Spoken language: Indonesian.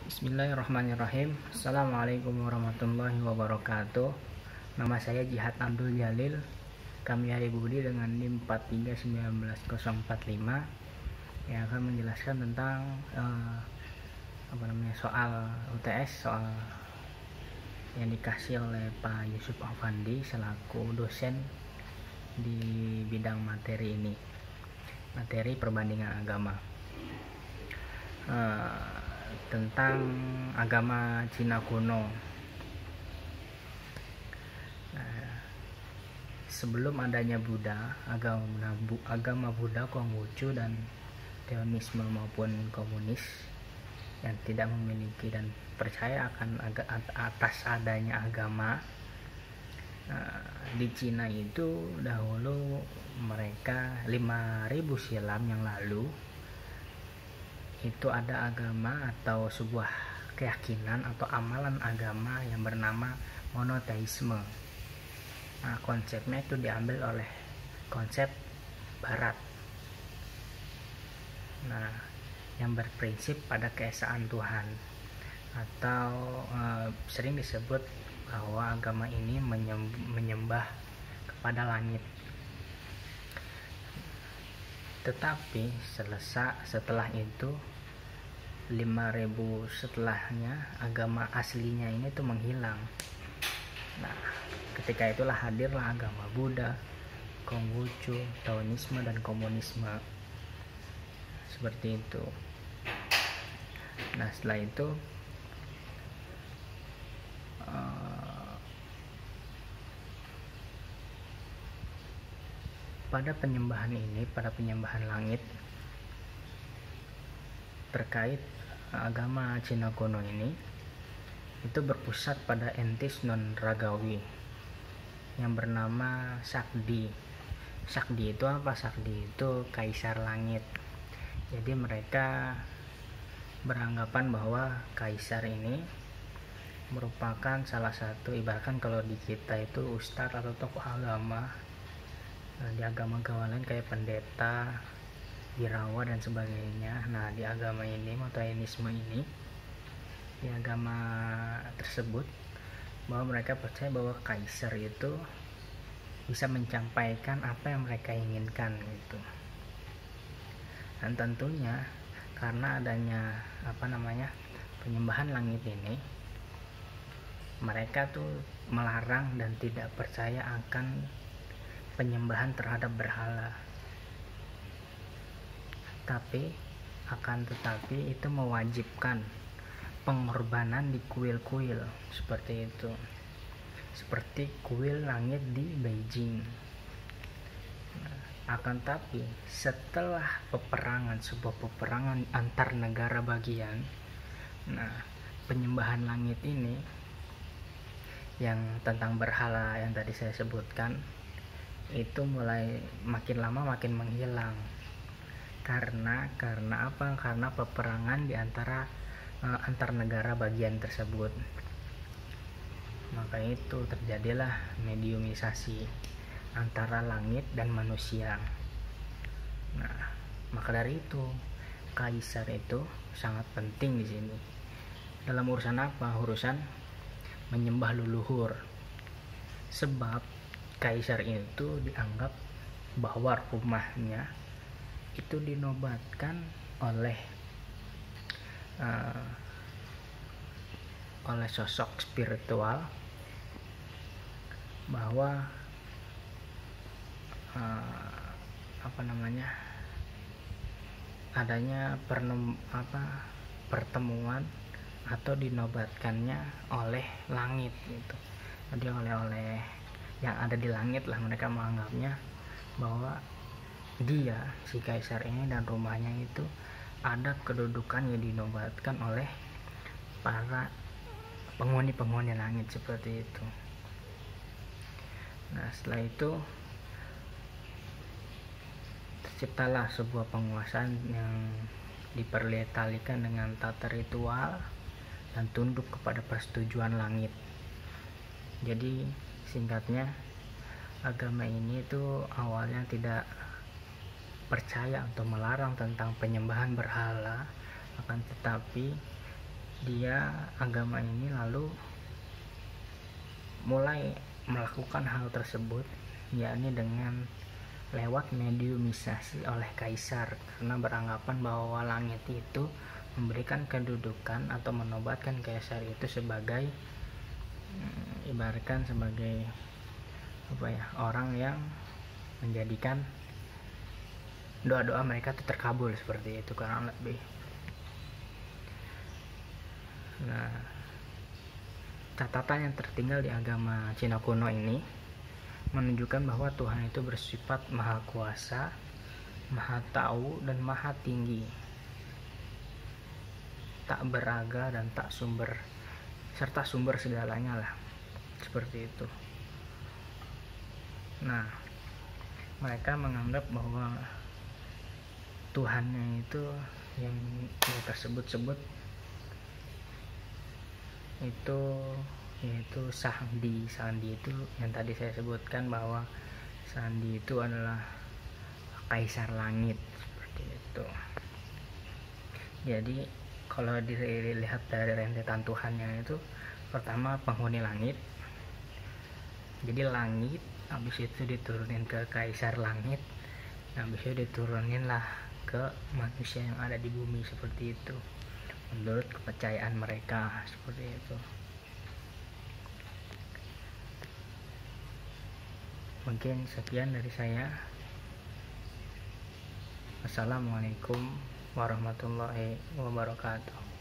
Bismillahirrahmanirrahim. Assalamualaikum warahmatullahi wabarakatuh. Nama saya Jihad Abdul Jalil. Kami Hari Budi dengan NIM 4319045 yang akan menjelaskan tentang soal UTS, soal yang dikasih oleh Pak Yusuf Afandi selaku dosen di bidang materi ini, materi perbandingan agama. Tentang agama Cina kuno. Sebelum adanya Buddha, agama Buddha, Konghucu dan Taoisme maupun komunis yang tidak memiliki dan percaya akan atas adanya agama di Cina itu dahulu mereka 5000 silam yang lalu itu ada agama atau sebuah keyakinan atau amalan agama yang bernama monoteisme. Nah, konsepnya itu diambil oleh konsep Barat. Nah, yang berprinsip pada keesaan Tuhan atau sering disebut bahwa agama ini menyembah kepada langit. Tetapi setelah itu 5000 setelahnya agama aslinya ini tuh menghilang. Nah, ketika itulah hadirlah agama Buddha, Konghucu, Taoisme dan komunisme. Seperti itu. Nah, setelah itu pada penyembahan ini, pada penyembahan langit, terkait agama Cina kuno ini itu berpusat pada entis non ragawi yang bernama Sakdi. Sakdi itu apa? Sakdi itu kaisar langit. Jadi mereka beranggapan bahwa kaisar ini merupakan salah satu, ibaratkan kalau di kita itu ustadz atau tokoh agama. Di agama lain kayak pendeta, birawa dan sebagainya. Nah, di agama ini, Motoenisme ini, di agama tersebut, bahwa mereka percaya bahwa kaisar itu bisa menyampaikan apa yang mereka inginkan gitu. Dan tentunya karena adanya penyembahan langit ini, mereka tuh melarang dan tidak percaya akan penyembahan terhadap berhala. Tetapi itu mewajibkan pengorbanan di kuil-kuil seperti itu. Seperti kuil langit di Beijing. Akan tapi setelah sebuah peperangan antar negara bagian, penyembahan langit ini yang tentang berhala yang tadi saya sebutkan itu mulai makin lama makin menghilang. Karena apa? Karena peperangan di antara antar negara bagian tersebut. Maka itu terjadilah mediumisasi antara langit dan manusia. Nah, maka dari itu kaisar itu sangat penting di sini. Dalam urusan apa? Urusan menyembah leluhur. Sebab kaisar itu dianggap bahwa rumahnya itu dinobatkan oleh sosok spiritual, bahwa adanya pertemuan atau dinobatkannya oleh langit gitu. Jadi oleh yang ada di langit lah, mereka menganggapnya bahwa dia, si kaisar ini dan rumahnya itu ada kedudukan yang dinobatkan oleh para penghuni langit seperti itu. Nah, setelah itu terciptalah sebuah penguasaan yang diperlihatkan dengan tata ritual dan tunduk kepada persetujuan langit. Jadi singkatnya, agama ini tuh awalnya tidak percaya atau melarang tentang penyembahan berhala, akan tetapi agama ini lalu mulai melakukan hal tersebut, yakni dengan lewat mediumisasi oleh kaisar, karena beranggapan bahwa langit itu memberikan kedudukan atau menobatkan kaisar itu sebagai ibaratkan sebagai orang yang menjadikan doa-doa mereka itu terkabul, seperti itu kurang lebih. Nah, catatan yang tertinggal di agama Cina kuno ini menunjukkan bahwa Tuhan itu bersifat maha kuasa, maha tahu, dan maha tinggi, tak beraga dan tak sumber, serta sumber segalanya lah, seperti itu. Nah, mereka menganggap bahwa Tuhannya itu yang mereka sebut-sebut itu yaitu Sandi. Sandi itu yang tadi saya sebutkan bahwa Sandi itu adalah kaisar langit, seperti itu. Jadi kalau dilihat dari rentetan Tuhannya itu, pertama penghuni langit, jadi langit, habis itu diturunin ke kaisar langit, habis itu diturunin lah ke manusia yang ada di bumi, seperti itu menurut kepercayaan mereka, seperti itu. Mungkin sekian dari saya. Assalamualaikum warahmatullahi wabarakatuh.